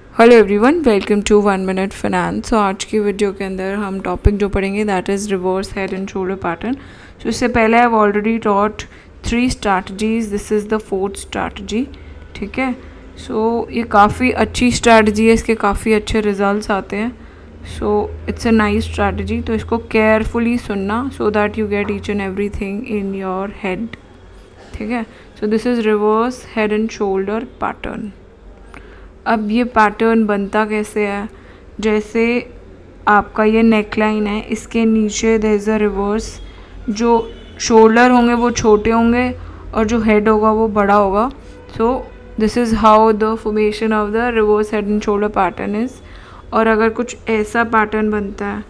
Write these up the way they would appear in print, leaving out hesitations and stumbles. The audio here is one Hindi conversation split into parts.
Hello everyone, welcome to 1 minute finance. तो आज की वीडियो के अंदर हम टॉपिक जो पढ़ेंगे that is reverse head and shoulder pattern. So इससे पहले I have already taught 3 strategies, this is the 4th strategy. ठीक है, सो ये काफ़ी अच्छी स्ट्रैटेजी है, इसके काफ़ी अच्छे रिजल्ट्स आते हैं। So it's a nice strategy, तो इसको केयरफुली सुनना so that you get each and everything in your head. ठीक है, so this is reverse head and shoulder pattern. अब ये पैटर्न बनता कैसे है, जैसे आपका ये नेकलाइन है, इसके नीचे देयर इज़ अ रिवर्स, जो शोल्डर होंगे वो छोटे होंगे और जो हेड होगा वो बड़ा होगा। So this is how the formation of the reverse head and shoulder pattern is. और अगर कुछ ऐसा पैटर्न बनता है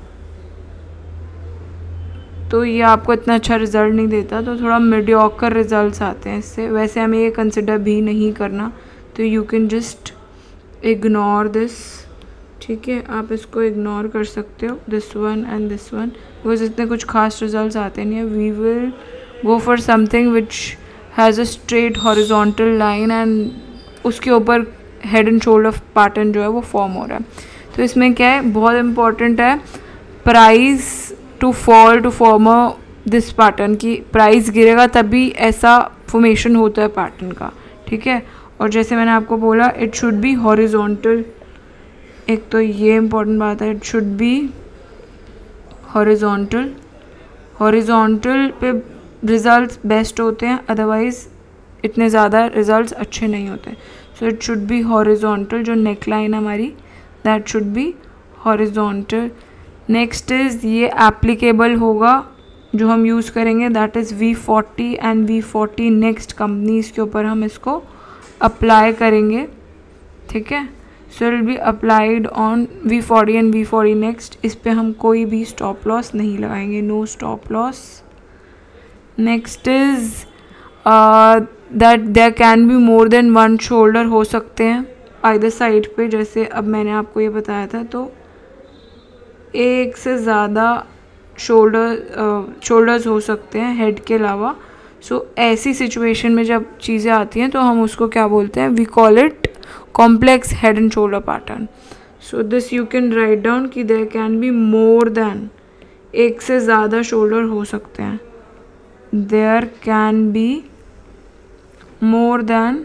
तो ये आपको इतना अच्छा रिज़ल्ट नहीं देता, तो थोड़ा मीडियोकर रिजल्ट्स आते हैं इससे। वैसे हमें ये कंसिडर भी नहीं करना, तो you can just ignore this. ठीक है, आप इसको इग्नोर कर सकते हो, this one and this one, because इतने कुछ खास रिजल्ट्स आते नहीं है। We will go for something which has a straight horizontal line and उसके ऊपर हेड एंड शोल्डर पैटर्न जो है वो फॉर्म हो रहा है। तो इसमें क्या है, बहुत इंपॉर्टेंट है price to fall to form this pattern, की प्राइस गिरेगा तभी ऐसा फॉर्मेशन होता है पैटर्न का। ठीक है, और जैसे मैंने आपको बोला इट शुड बी हॉरिजॉन्टल, एक तो ये इम्पोर्टेंट बात है, it should be horizontal. Horizontal पे रिजल्ट्स बेस्ट होते हैं, अदरवाइज इतने ज़्यादा रिजल्ट्स अच्छे नहीं होते। So it should be horizontal, जो नेकलाइन हमारी that should be horizontal. Next is ये एप्लीकेबल होगा, जो हम यूज़ करेंगे that is V40 and V40 next companies के ऊपर हम इसको अप्लाई करेंगे। ठीक है, so it will be applied on V40 and V40 next. इस पे हम कोई भी स्टॉप लॉस नहीं लगाएंगे, no stop loss. Next is that there can be more than 1 shoulder हो सकते हैं आइदर साइड पे। जैसे अब मैंने आपको ये बताया था, तो एक से ज़्यादा शोल्डर्स हो सकते हैं हेड के अलावा। सो ऐसी सिचुएशन में जब चीज़ें आती हैं तो हम उसको क्या बोलते हैं, we call it complex head and shoulder pattern. So this you can write down कि there can be more than, एक से ज़्यादा शोल्डर हो सकते हैं, there can be more than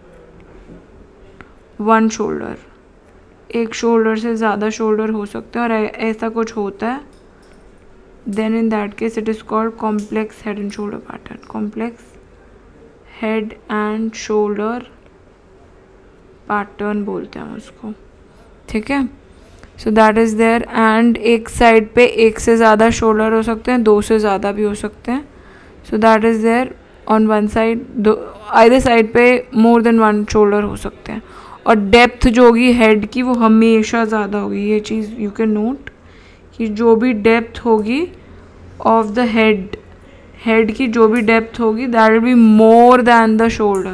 1 shoulder, एक शोल्डर से ज़्यादा शोल्डर हो सकते हैं, और ऐसा कुछ होता है then in that case it is called complex head and shoulder pattern, complex head and shoulder pattern बोलते हैं उसको। ठीक है, so that is there, and एक साइड पे एक से ज़्यादा शोल्डर हो सकते हैं, 2 से ज़्यादा भी हो सकते हैं। so that is there on one side, either side पे more than 1 शोल्डर हो सकते हैं। और डेप्थ जो होगी हेड की वो हमेशा ज़्यादा होगी, ये चीज़ यू कैन नोट कि जो भी डेप्थ होगी ऑफ द हेड की जो भी डेप्थ होगी that will be more than the shoulder.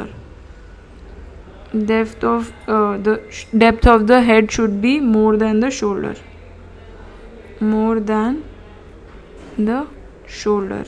Depth of the head should be more than the shoulder, more than the shoulder.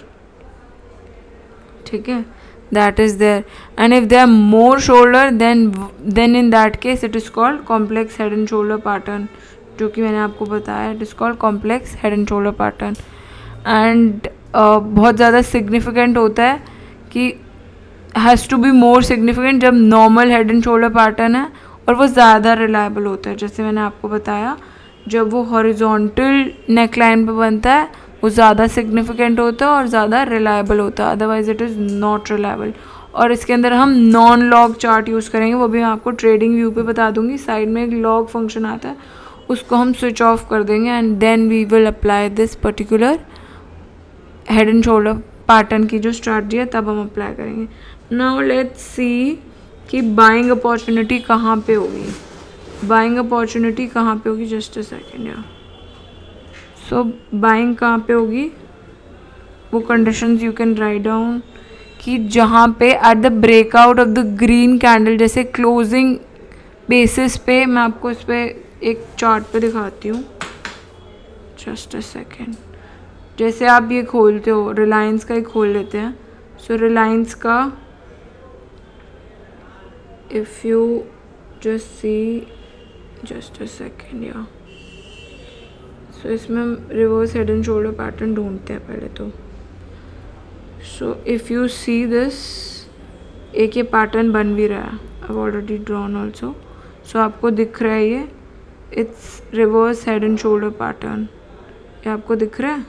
ठीक है, that is there, and if there are more shoulder then in that case it is called complex head and shoulder pattern, जो कि मैंने आपको बताया, it is called complex head and shoulder pattern। and बहुत ज़्यादा significant होता है कि has to be more significant जब normal head and shoulder pattern है, और वो ज़्यादा reliable होता है। जैसे मैंने आपको बताया, जब वो horizontal neckline पे बनता है वो ज़्यादा सिग्निफिकेंट होता है और ज़्यादा रिलायबल होता है, otherwise it is not reliable. और इसके अंदर हम नॉन लॉग चार्ट यूज़ करेंगे, वो भी मैं आपको ट्रेडिंग व्यू पे बता दूंगी। साइड में एक लॉग फंक्शन आता है, उसको हम स्विच ऑफ कर देंगे and then we will apply this particular head and shoulder pattern की जो स्ट्रैटेजी है तब हम अप्लाई करेंगे। नाउ लेट्स सी कि बाइंग अपॉर्चुनिटी कहाँ पे होगी, बाइंग अपॉर्चुनिटी कहाँ पे होगी, जस्ट अ सेकेंड यार। सो बाइंग कहाँ पे होगी, वो conditions you can write down कि जहाँ पे at the breakout of the green candle, जैसे क्लोजिंग बेसिस पे, मैं आपको इस पर एक चार्ट पे दिखाती हूँ, जस्ट अ सेकेंड। जैसे आप ये खोलते हो, रिलायंस का ही खोल लेते हैं। सो रिलायंस का if you just see just a second या सो इसमें हम reverse head and shoulder pattern ढूंढते हैं पहले तो. So if you see this, एक ये पैटर्न बन भी रहा है, I already drawn also. So आपको दिख रहा है ये, it's reverse head and shoulder pattern. ये आपको दिख रहा है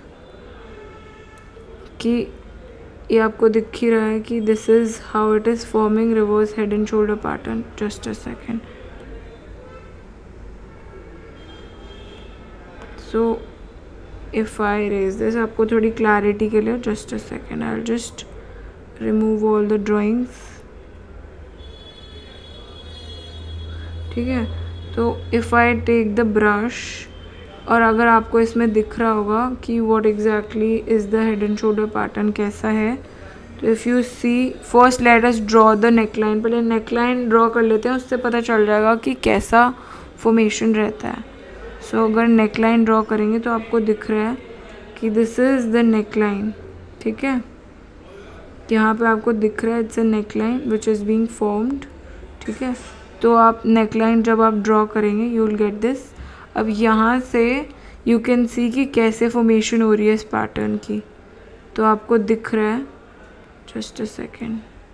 कि ये आपको दिख ही रहा है कि this is how it is forming reverse head and shoulder pattern. Just a second. So if I raise this, आपको थोड़ी क्लैरिटी के लिए, just a second, I will just remove all the drawings. ठीक है. तो if I take the brush, और अगर आपको इसमें दिख रहा होगा कि what exactly is the head and shoulder pattern कैसा है, तो if you see, first let us draw the neckline. पहले नेकलाइन ड्रॉ कर लेते हैं, उससे पता चल जाएगा कि कैसा फॉर्मेशन रहता है. सो अगर नेकलाइन ड्रॉ करेंगे तो आपको दिख रहा है कि दिस इज़ द नेकलाइन. ठीक है. यहाँ पे आपको दिख रहा है it's a neckline which is being formed. ठीक है. तो आप नेकलाइन जब आप ड्रॉ करेंगे यू विल गेट दिस. अब यहाँ से यू कैन सी कि कैसे फॉर्मेशन हो रही है इस पैटर्न की. तो आपको दिख रहा है, जस्ट अ सेकेंड.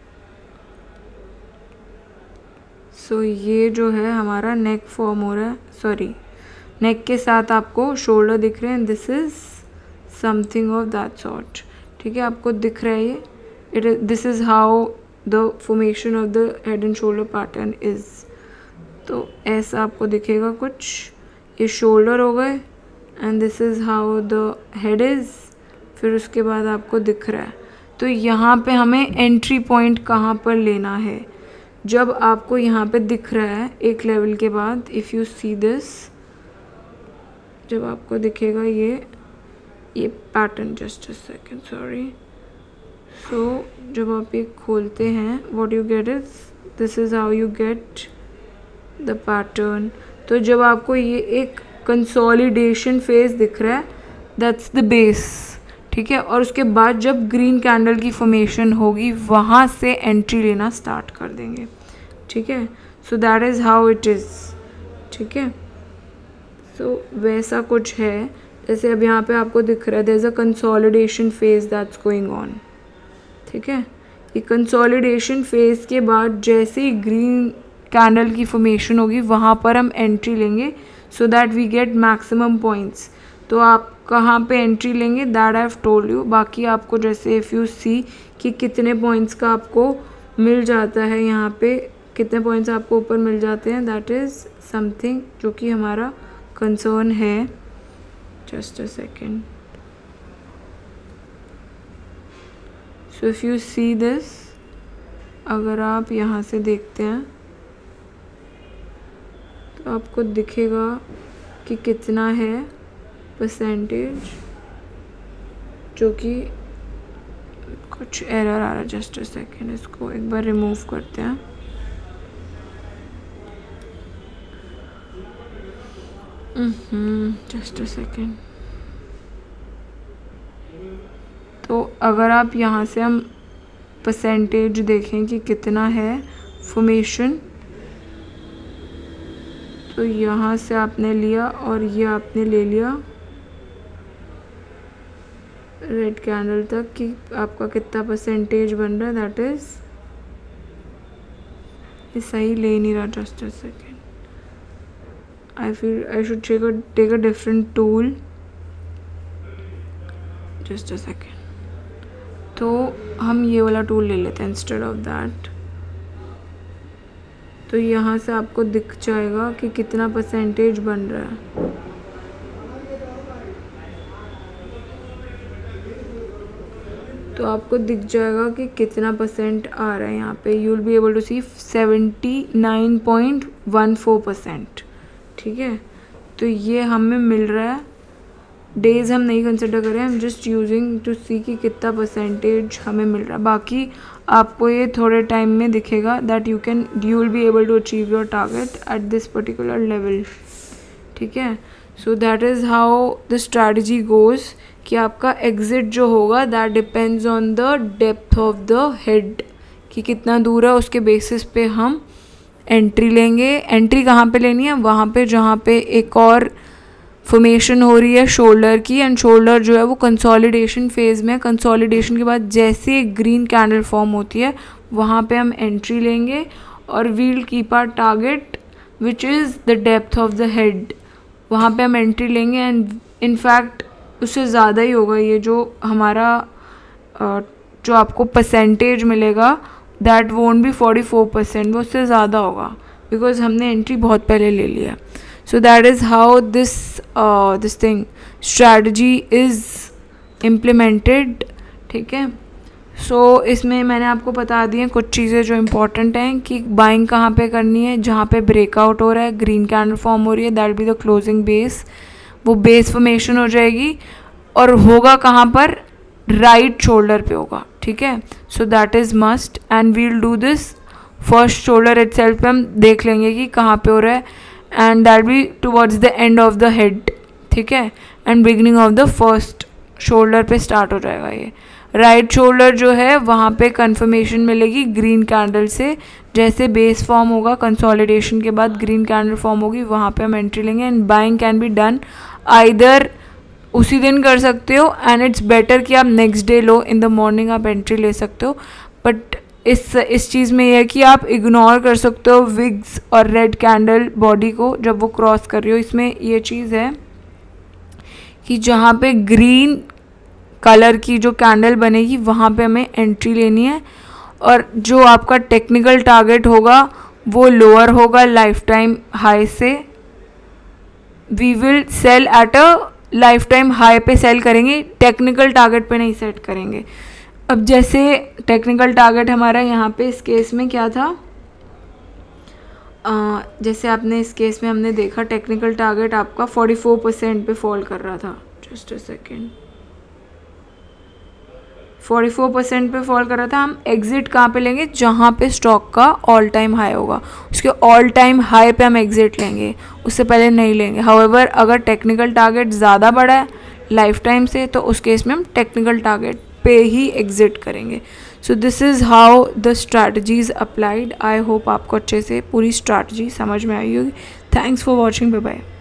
सो ये जो है हमारा नेक फॉर्म हो रहा है, सॉरी नेक के साथ आपको शोल्डर दिख रहे हैं. This is something of that sort. ठीक है. आपको दिख रहा है ये, it is, this is how the formation of the head and shoulder pattern is. तो ऐसा आपको दिखेगा कुछ. ये शोल्डर हो गए and this is how the head is. फिर उसके बाद आपको दिख रहा है. तो यहाँ पे हमें एंट्री पॉइंट कहाँ पर लेना है, जब आपको यहाँ पे दिख रहा है एक लेवल के बाद, इफ़ यू सी दिस, जब आपको दिखेगा ये pattern, just a second, sorry. So जब आप ये खोलते हैं, what you get is, this is how you get the pattern. तो जब आपको ये एक कंसोलिडेशन फेज दिख रहा है, दैट्स द बेस. ठीक है. और उसके बाद जब ग्रीन कैंडल की फॉर्मेशन होगी, वहाँ से एंट्री लेना स्टार्ट कर देंगे. ठीक है. So that is how it is. ठीक है. सो वैसा कुछ है. जैसे अब यहाँ पे आपको दिख रहा है there is a consolidation phase that's going on. ठीक है. ये कंसोलिडेशन फेज के बाद जैसे ही ग्रीन कैंडल की फॉर्मेशन होगी, वहाँ पर हम एंट्री लेंगे so that we get maximum points. तो आप कहाँ पे एंट्री लेंगे, that I have told you. बाकी आपको जैसे इफ़ यू सी कि कितने पॉइंट्स का आपको मिल जाता है, यहाँ पे कितने पॉइंट्स आपको ऊपर मिल जाते हैं, दैट इज़ समथिंग जो कि हमारा कंसर्न है. Just a second. So if you see this, अगर आप यहाँ से देखते हैं तो आपको दिखेगा कि कितना है परसेंटेज, जो कि कुछ एरर आ रहा है. जस्ट अ सेकेंड, इसको एक बार रिमूव करते हैं. Just a second. तो अगर आप यहाँ से हम परसेंटेज देखें कि कितना है फॉर्मेशन, तो यहाँ से आपने लिया और ये आपने ले लिया रेड कैंडल तक कि आपका कितना परसेंटेज बन रहा है. दैट इज़, ये सही ले नहीं रहा. Just a second, I feel I should take a different tool. Just a second. तो हम ये वाला टूल ले लेते हैं इंस्टेड ऑफ दैट. तो यहाँ से आपको दिख जाएगा कि कितना परसेंटेज बन रहा है. तो आपको दिख जाएगा कि कितना परसेंट आ रहा है यहाँ पे. You will be able to see 79.14%. ठीक है. तो ये हमें मिल रहा है. डेज़ हम नहीं कंसिडर करें, हम जस्ट यूजिंग टू सी कि कितना परसेंटेज हमें मिल रहा है. बाकी आपको ये थोड़े टाइम में दिखेगा that you will be able to achieve your target at this particular level. ठीक है. So that is how the strategy goes कि आपका एग्ज़िट जो होगा that depends on the depth of the head, कि कितना दूर है उसके बेसिस पे हम एंट्री लेंगे। एंट्री कहाँ पे लेनी है? वहाँ पे जहाँ पे एक और फॉर्मेशन हो रही है शोल्डर की, एंड शोल्डर जो है वो कंसोलिडेशन फेज में। कंसोलिडेशन के बाद जैसे ग्रीन कैंडल फॉर्म होती है वहाँ पे हम एंट्री लेंगे और we'll keep our target which is the depth of the head. वहाँ पे हम एंट्री लेंगे एंड इनफैक्ट उससे ज़्यादा ही होगा। ये जो हमारा जो आपको परसेंटेज मिलेगा दैट वोंट बी 44%, वो उससे ज़्यादा होगा बिकॉज हमने एंट्री बहुत पहले ले लिया। So that is how this thing strategy is implemented. ठीक है, सो इसमें मैंने आपको बता दी हैं कुछ चीज़ें जो इम्पॉर्टेंट हैं कि बाइंग कहाँ पे करनी है। जहाँ पे ब्रेकआउट हो रहा है, ग्रीन कैंडल फॉर्म हो रही है, that be the closing base. वो बेस फॉर्मेशन हो जाएगी और होगा कहाँ पर? राइट शोल्डर पे होगा। ठीक है, so that is must and we'll do this first shoulder itself पे हम देख लेंगे कि कहाँ पे हो रहा है, and that be towards the end of the head. ठीक है, and beginning of the first shoulder पे स्टार्ट हो जाएगा। ये राइट शोल्डर जो है वहाँ पे कंफर्मेशन मिलेगी ग्रीन कैंडल से। जैसे बेस फॉर्म होगा कंसोलिडेशन के बाद ग्रीन कैंडल फॉर्म होगी, वहाँ पे हम एंट्री लेंगे। And buying can be done either उसी दिन कर सकते हो एंड इट्स बेटर कि आप नेक्स्ट डे लो, इन द मॉर्निंग आप एंट्री ले सकते हो। बट इस चीज़ में यह है कि आप इग्नोर कर सकते हो विग्स और रेड कैंडल बॉडी को जब वो क्रॉस कर रही हो। इसमें ये चीज़ है कि जहाँ पे ग्रीन कलर की जो कैंडल बनेगी वहाँ पे हमें एंट्री लेनी है, और जो आपका टेक्निकल टारगेट होगा वो लोअर होगा लाइफ टाइम हाई से। We will sell at a life time high पे सेल करेंगे, टेक्निकल टारगेट पे नहीं सेट करेंगे। अब जैसे टेक्निकल टारगेट हमारा यहाँ पे इस केस में क्या था, जैसे आपने इस केस में हमने देखा टेक्निकल टारगेट आपका 44% पे फॉल कर रहा था। जस्ट अ सेकेंड, 44% पे फॉल कर रहा था। हम एग्जिट कहाँ पे लेंगे? जहाँ पे स्टॉक का ऑल टाइम हाई होगा, उसके ऑल टाइम हाई पे हम एग्जिट लेंगे, उससे पहले नहीं लेंगे। हाउएवर अगर टेक्निकल टारगेट ज़्यादा बड़ा है लाइफ टाइम से तो उस केस में हम टेक्निकल टारगेट पे ही एग्जिट करेंगे। So this is how the strategies applied. I hope आपको अच्छे से पूरी स्ट्रैटेजी समझ में आई होगी। Thanks for watching, bye bye.